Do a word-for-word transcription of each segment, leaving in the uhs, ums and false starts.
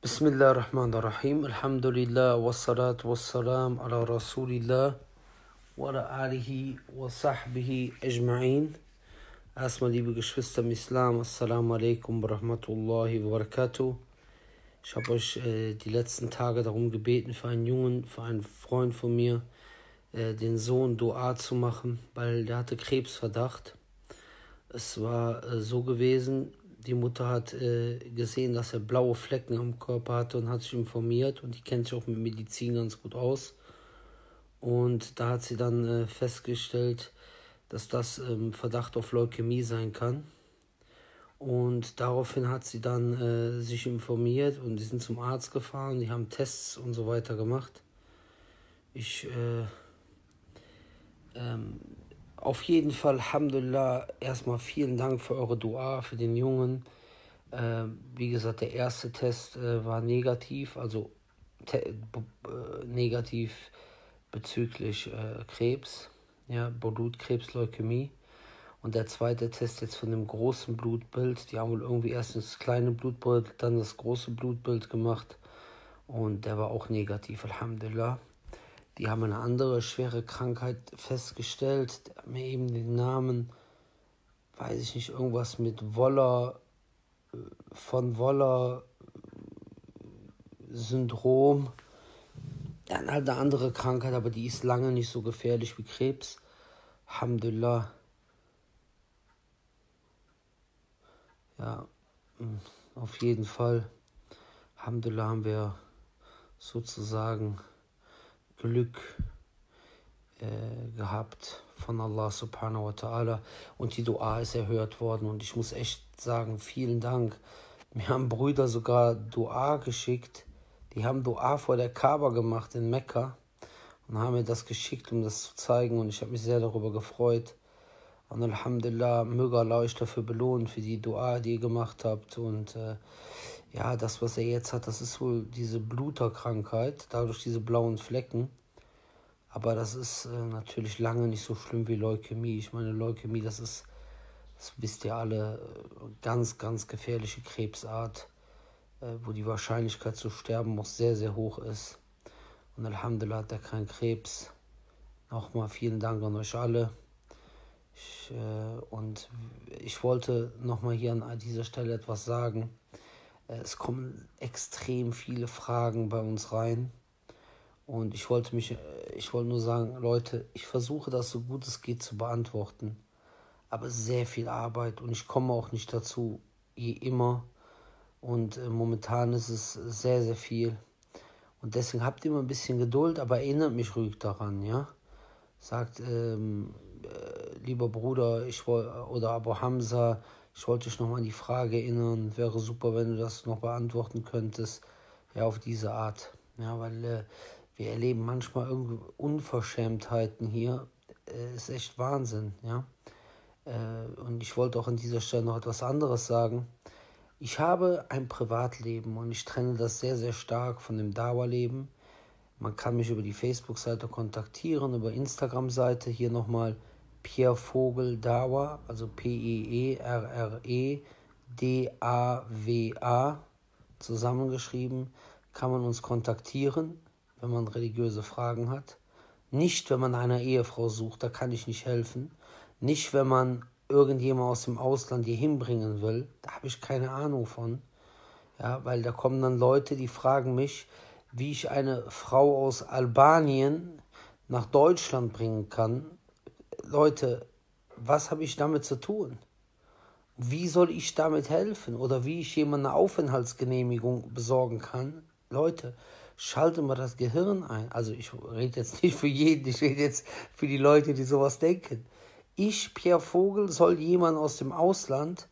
Bismillah ar-Rahman ar-Rahim. Alhamdulillah wa salatu wa salam ala Rasulillah wa ala alihi wa sahbihi ajma'in. Erstmal, liebe Geschwister im Islam, Assalamu alaikum wa rahmatullahi wa barakatuh. Ich habe euch äh, die letzten Tage darum gebeten, für einen Jungen, für einen Freund von mir, äh, den Sohn Dua zu machen, weil der hatte Krebsverdacht. Es war äh, so gewesen, die Mutter hat äh, gesehen, dass er blaue Flecken am Körper hatte und hat sich informiert, und die kennt sich auch mit Medizin ganz gut aus. Und da hat sie dann äh, festgestellt, dass das ähm, Verdacht auf Leukämie sein kann. Und daraufhin hat sie dann äh, sich informiert, und die sind zum Arzt gefahren, die haben Tests und so weiter gemacht. Ich, äh, ähm, auf jeden Fall, Alhamdulillah, erstmal vielen Dank für eure Dua, für den Jungen. Äh, wie gesagt, der erste Test äh, war negativ, also te- äh, negativ bezüglich äh, Krebs, ja, Blutkrebs, Leukämie. Und der zweite Test jetzt von dem großen Blutbild. Die haben wohl irgendwie erst das kleine Blutbild, dann das große Blutbild gemacht. Und der war auch negativ, Alhamdulillah. Die haben eine andere schwere Krankheit festgestellt. Die haben mir eben den Namen, weiß ich nicht, irgendwas mit Woller, von Woller Syndrom. Ja, halt eine andere Krankheit, aber die ist lange nicht so gefährlich wie Krebs. Alhamdulillah. Ja, auf jeden Fall. Alhamdulillah haben wir sozusagen Glück äh, gehabt von Allah subhanahu wa ta'ala, und die Dua ist erhört worden, und ich muss echt sagen, vielen Dank. Mir haben Brüder sogar Dua geschickt, die haben Dua vor der Kaaba gemacht in Mekka und haben mir das geschickt, um das zu zeigen, und ich habe mich sehr darüber gefreut. Und Alhamdulillah, möge Allah euch dafür belohnen, für die Dua, die ihr gemacht habt. Und äh, ja, das, was er jetzt hat, das ist wohl diese Bluterkrankheit, dadurch diese blauen Flecken. Aber das ist äh, natürlich lange nicht so schlimm wie Leukämie. Ich meine, Leukämie, das ist, das wisst ihr alle, ganz, ganz gefährliche Krebsart, äh, wo die Wahrscheinlichkeit zu sterben auch sehr, sehr hoch ist. Und Alhamdulillah hat er keinen Krebs. Nochmal vielen Dank an euch alle. Ich, äh, und ich wollte nochmal hier an dieser Stelle etwas sagen. Äh, es kommen extrem viele Fragen bei uns rein. Und ich wollte mich, ich wollte nur sagen, Leute, ich versuche das so gut es geht zu beantworten. Aber sehr viel Arbeit, und ich komme auch nicht dazu, wie immer. Und äh, momentan ist es sehr, sehr viel. Und deswegen habt ihr immer ein bisschen Geduld, aber erinnert mich ruhig daran, ja. Sagt, ähm, äh, lieber Bruder, ich woll, oder Abu Hamza, ich wollte dich nochmal an die Frage erinnern. Wäre super, wenn du das noch beantworten könntest. Ja, auf diese Art. Ja, weil äh, wir erleben manchmal irgendwie Unverschämtheiten hier. Äh, ist echt Wahnsinn, ja. Äh, und ich wollte auch an dieser Stelle noch etwas anderes sagen. Ich habe ein Privatleben, und ich trenne das sehr, sehr stark von dem Dauerleben. Man kann mich über die Facebook-Seite kontaktieren, über Instagram-Seite. Hier nochmal Pierre Vogel Dawa, also P E E R R E D A W A, zusammengeschrieben. Kann man uns kontaktieren, wenn man religiöse Fragen hat. Nicht, wenn man eine Ehefrau sucht, da kann ich nicht helfen. Nicht, wenn man irgendjemand aus dem Ausland hier hinbringen will, da habe ich keine Ahnung von. Ja, weil da kommen dann Leute, die fragen mich, wie ich eine Frau aus Albanien nach Deutschland bringen kann. Leute, was habe ich damit zu tun? Wie soll ich damit helfen? Oder wie ich jemand eine Aufenthaltsgenehmigung besorgen kann? Leute, schalte mal das Gehirn ein. Also ich rede jetzt nicht für jeden, ich rede jetzt für die Leute, die sowas denken. Ich, Pierre Vogel, soll jemand aus dem Ausland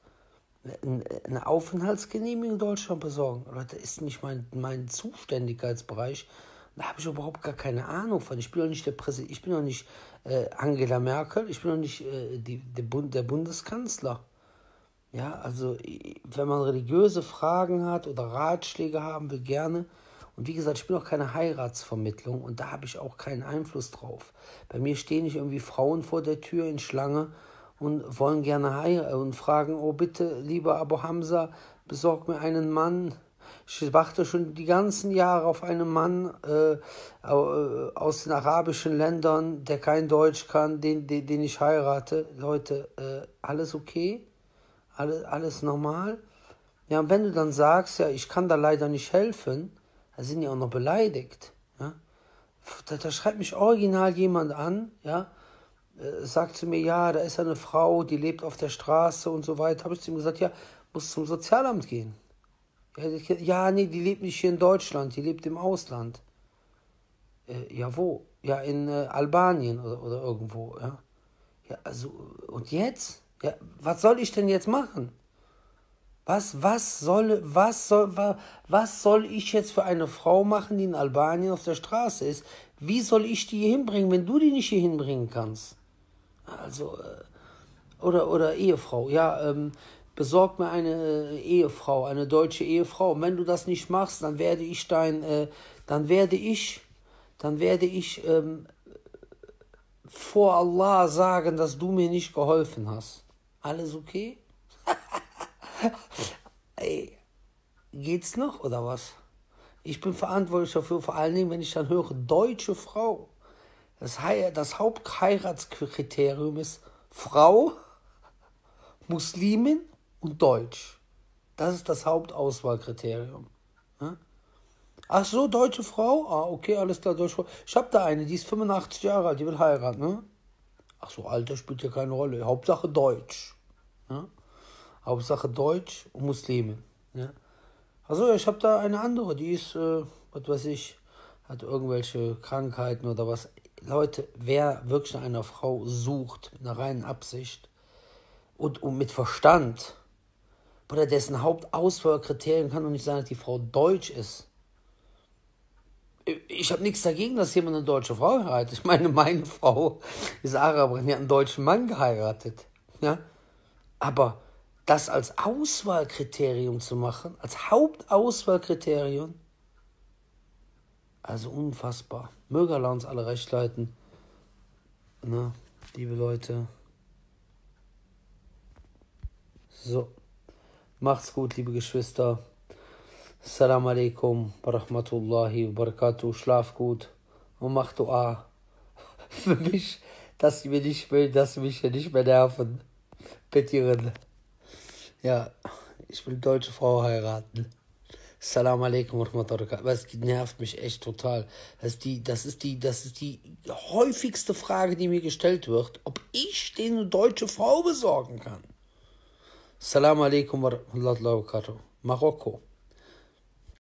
eine Aufenthaltsgenehmigung in Deutschland besorgen? Leute, ist nicht mein, mein Zuständigkeitsbereich. Da habe ich überhaupt gar keine Ahnung von. Ich bin doch nicht der Präsident, ich bin doch nicht äh, Angela Merkel, ich bin doch nicht äh, die, der, Bund, der Bundeskanzler. Ja, also wenn man religiöse Fragen hat oder Ratschläge haben will, gerne. Und wie gesagt, ich bin auch keine Heiratsvermittlung, und da habe ich auch keinen Einfluss drauf. Bei mir stehen nicht irgendwie Frauen vor der Tür in Schlange und wollen gerne heiraten und fragen, oh bitte, lieber Abu Hamza, besorg mir einen Mann. Ich warte schon die ganzen Jahre auf einen Mann äh, aus den arabischen Ländern, der kein Deutsch kann, den, den, den ich heirate. Leute, äh, alles okay? Alles, alles normal? Ja, und wenn du dann sagst, ja, ich kann da leider nicht helfen, dann sind die auch noch beleidigt. Ja? Da, da schreibt mich original jemand an, ja, äh, sagt zu mir, ja, da ist eine Frau, die lebt auf der Straße und so weiter. Habe ich zu ihm gesagt, ja, muss zum Sozialamt gehen. Ja, ja, nee, die lebt nicht hier in Deutschland, die lebt im Ausland. Äh, ja, wo? Ja, in äh, Albanien oder, oder irgendwo, ja. Ja, also, und jetzt? Ja, was soll ich denn jetzt machen? Was, was soll, was soll, was, was soll ich jetzt für eine Frau machen, die in Albanien auf der Straße ist? Wie soll ich die hier hinbringen, wenn du die nicht hier hinbringen kannst? Also, äh, oder, oder Ehefrau, ja, ähm, besorg mir eine äh, Ehefrau, eine deutsche Ehefrau. Und wenn du das nicht machst, dann werde ich dein, äh, dann werde ich, dann werde ich ähm, vor Allah sagen, dass du mir nicht geholfen hast. Alles okay? Ey, geht's noch oder was? Ich bin verantwortlich dafür, vor allen Dingen, wenn ich dann höre, deutsche Frau. Das, das Hauptheiratskriterium ist Frau, Muslimin und Deutsch. Das ist das Hauptauswahlkriterium. Ja? Ach so, deutsche Frau? Ah, okay, alles klar, deutsche Frau. Ich habe da eine, die ist fünfundachtzig Jahre alt, die will heiraten. Ne? Ach so, Alter spielt ja keine Rolle. Hauptsache Deutsch. Ja? Hauptsache Deutsch und Muslimen. Ja? Also ich habe da eine andere, die ist, äh, was weiß ich, hat irgendwelche Krankheiten oder was. Leute, wer wirklich nach einer Frau sucht, mit einer reinen Absicht und, und mit Verstand, oder dessen Hauptauswahlkriterium kann doch nicht sein, dass die Frau deutsch ist. Ich habe nichts dagegen, dass jemand eine deutsche Frau heiratet. Ich meine, meine Frau ist Araberin, die hat einen deutschen Mann geheiratet. Ja? Aber das als Auswahlkriterium zu machen, als Hauptauswahlkriterium, also unfassbar. Möge Allah uns alle recht leiten. Na, liebe Leute. So, macht's gut, liebe Geschwister. Assalamu alaikum wa rahmatullahi wa barakatuh. Schlaf gut und mach Dua für mich, dass ich mir nicht will, dass sie mich hier nicht mehr nerven. Bittieren. Ja, ich will deutsche Frau heiraten. Assalamu alaikum wa rahmatullahi wa barakatuh. Das nervt mich echt total. Das ist, die, das, ist die, das ist die häufigste Frage, die mir gestellt wird, ob ich denen eine deutsche Frau besorgen kann. Assalamu alaikum wa rahmatullahi wa barakatuh. Marokko.